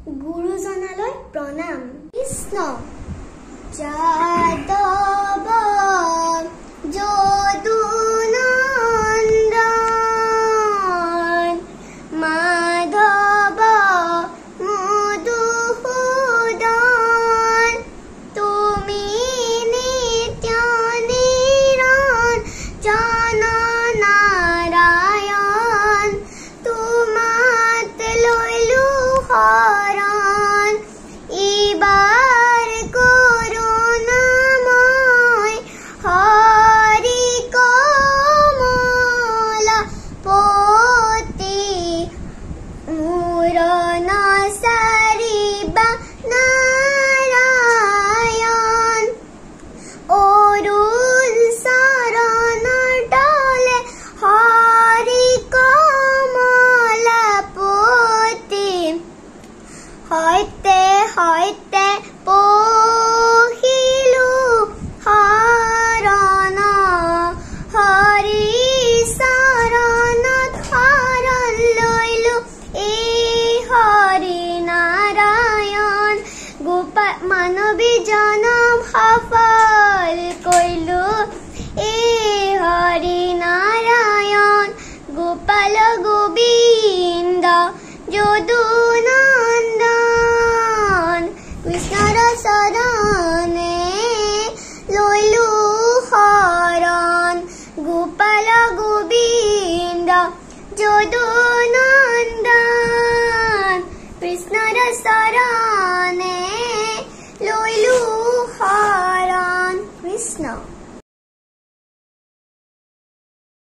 গুৰুজনালৈ প্ৰণাম। কৃষ্ণ যাদৱ যদুনন্দন মাধৱ মধুসূদন তুমি নিত্য নিৰঞ্জন নাৰায়ণ তোমাত লৈলো শৰণ ইবাৰ কৰোণাময় হৰি কমল পতি মোৰ নচাৰিবা নাৰায়ণ অৰুণ চৰণৰ তলে হৰি কমল পতি সৈতে সৈতে পহিলো শৰণ হৰি চৰণত শৰণ লৈলো এই হৰি নাৰায়ণ গোপাল মানৱী জনম সফল কৰিলো এই হৰি নাৰায়ণ গোপাল গোবিন্দ যদুনন্দন কৃষ্ণৰ চৰণে লৈলো শৰণ গোপাল গোবিন্দ যদু